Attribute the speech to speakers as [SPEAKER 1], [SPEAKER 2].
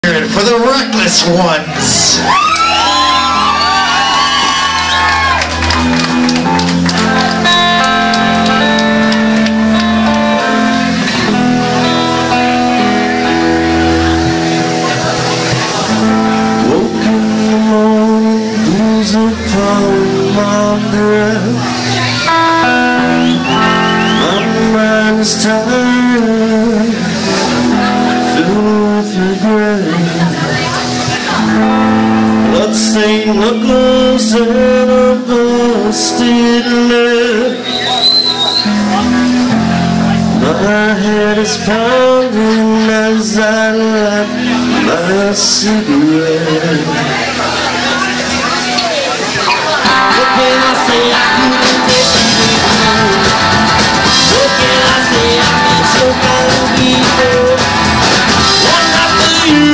[SPEAKER 1] For the reckless ones.
[SPEAKER 2] Woke in the morning, blues upon my breath. My mind is tired, filled with regret. Bloodstained knuckles and a busted lip. My head is pounding as I light my cigarette. What can I say? I couldn't take it anymore. What can I say? I feel so kind of evil. One night for you.